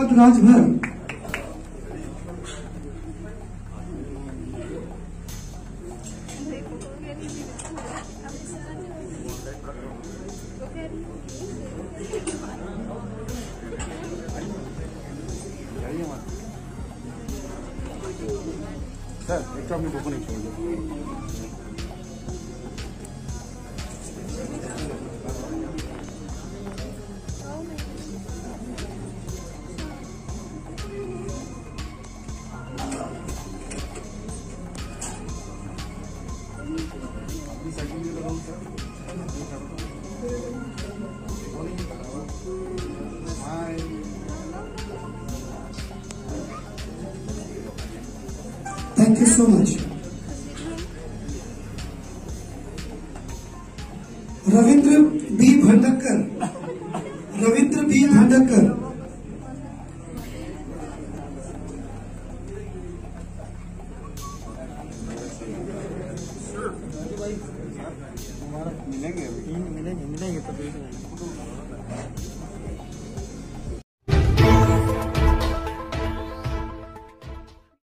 आशीर्वाद राजभर। सर एक तो आपने बुक नहीं छोड़ दिया। Thank you so much. Ravindra B Bhandkar, Ravindra B Bhandkar. मिलेंगे तो